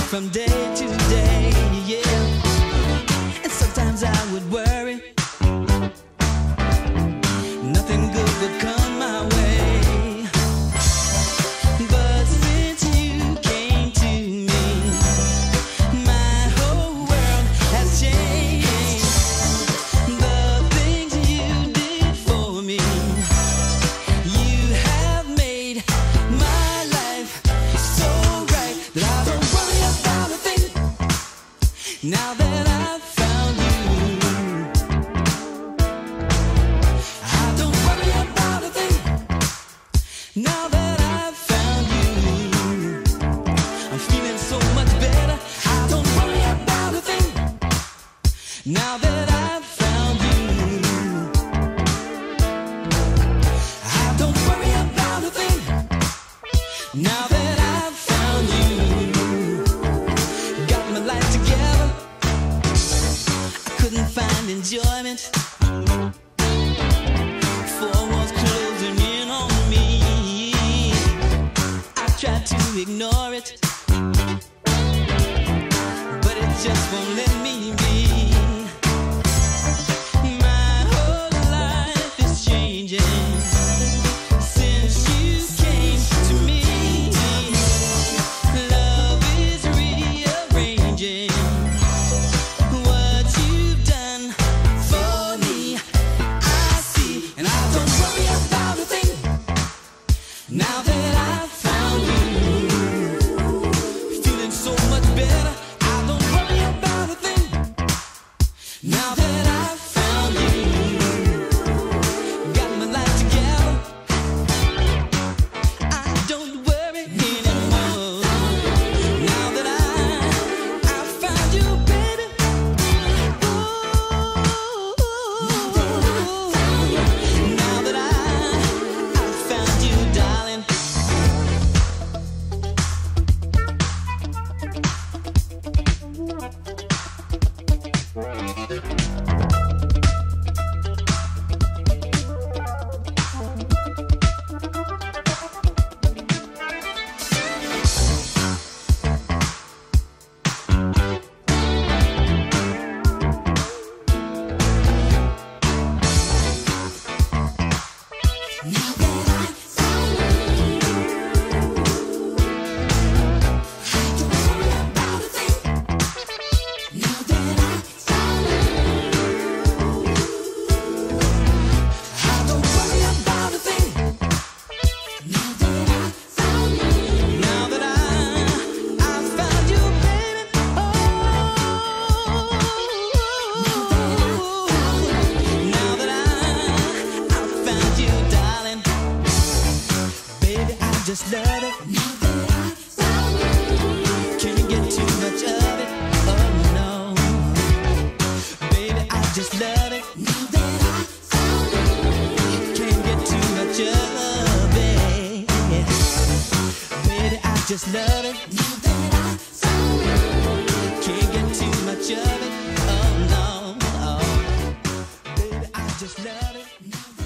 from day to day, yeah. And sometimes I would worry nothing good would come my way. But since you came to me, my whole world has changed. The things you did for me, you have made my life so right that I don't worry about a thing now that I've found you. I don't worry about a thing now that I've found you. I'm feeling so much better. I don't worry about a thing now that I've found you. I don't worry about a thing now that I've found you. Got my life together. I couldn't find enjoyment. Four walls closing in on me. I tried to ignore it, but it just won't let me be. My whole life is changing since you came to me. Love is rearranging what you've done for me. I see, and I don't worry about a thing now that I've found you. Feeling so much better. I don't worry about a thing now that I've found you. Got my life together. I don't worry anymore now that I've found you, baby. Now that I've found you, darling. Just love it. Now that I found you. Can't get too much of it. Oh no. Baby, I just love it. Now that I found you. Can't get too much of it. Baby, I just love it. Now that I found you. Can't get too much of it. Oh no. Oh. Baby, I just love it.